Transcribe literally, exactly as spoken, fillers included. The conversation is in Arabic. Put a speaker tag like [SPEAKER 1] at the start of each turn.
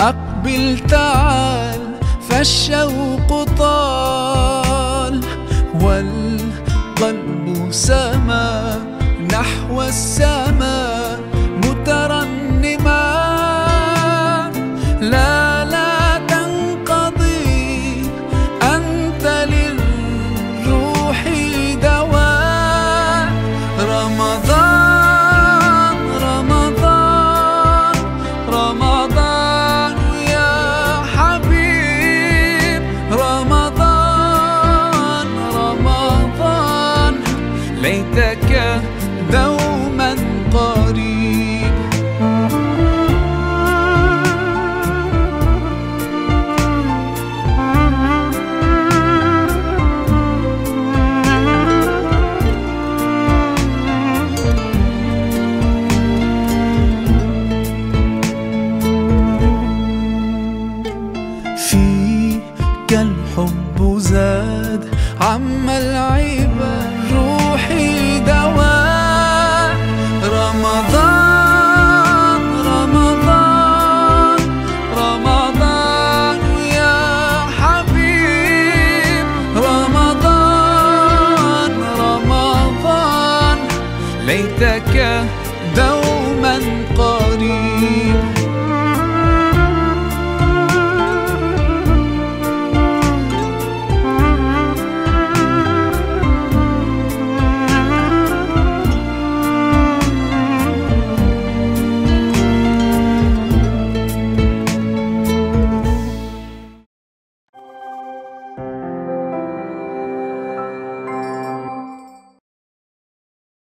[SPEAKER 1] أقبل تعال فالشوق طال، والقلب سما نحو السماء مترنما. لا لا تنقضي أنت للروح دواء. رمضان رمضان رمضان يا حبيب، رمضان رمضان ليتك دوما قريب. فيك الحب زاد عم العباد، روحي دواء. رمضان رمضان رمضان يا حبيب، رمضان رمضان ليتك دوما قريب.